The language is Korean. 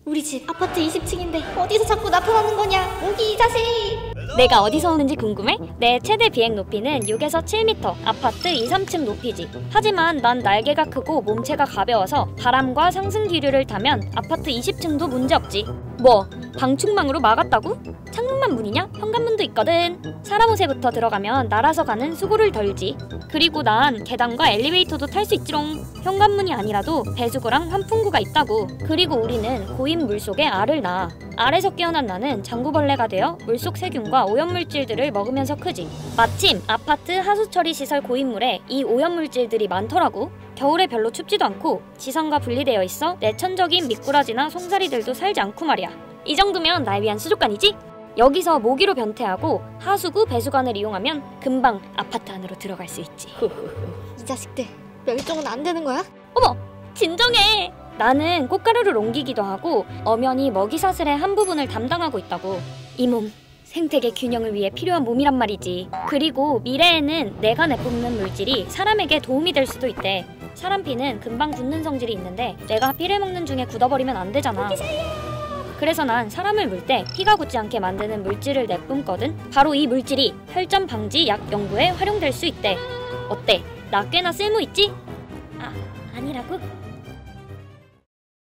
우리 집 아파트 20층인데 어디서 자꾸 나타나는 거냐? 여기 이 자식! 내가 어디서 오는지 궁금해? 내 최대 비행 높이는 6에서 7m, 아파트 2, 3층 높이지. 하지만 난 날개가 크고 몸체가 가벼워서 바람과 상승 기류를 타면 아파트 20층도 문제없지. 뭐, 방충망으로 막았다고? 창문만 문이냐? 현관문도 있거든. 사람 옷에부터 들어가면 날아서 가는 수고를 덜지. 그리고 난 계단과 엘리베이터도 탈 수 있지롱. 현관문이 아니라도 배수구랑 환풍구가 있다고. 그리고 우리는 고인 물속에 알을 낳아. 알에서 깨어난 나는 장구벌레가 되어 물속 세균과 오염물질들을 먹으면서 크지. 마침 아파트 하수처리 시설 고인물에 이 오염물질들이 많더라고. 겨울에 별로 춥지도 않고 지상과 분리되어 있어 내천적인 미꾸라지나 송사리들도 살지 않고 말이야. 이 정도면 날 위한 수족관이지? 여기서 모기로 변태하고 하수구 배수관을 이용하면 금방 아파트 안으로 들어갈 수 있지. 이 자식들 멸종은 안 되는 거야? 어머! 진정해! 나는 꽃가루를 옮기기도 하고 엄연히 먹이사슬의 한 부분을 담당하고 있다고. 이 몸, 생태계 균형을 위해 필요한 몸이란 말이지. 그리고 미래에는 내가 내뿜는 물질이 사람에게 도움이 될 수도 있대. 사람 피는 금방 굳는 성질이 있는데 내가 피를 먹는 중에 굳어버리면 안 되잖아. 그래서 난 사람을 물 때 피가 굳지 않게 만드는 물질을 내뿜거든. 바로 이 물질이 혈전 방지 약 연구에 활용될 수 있대. 어때? 나 꽤나 쓸모있지? 아니라고?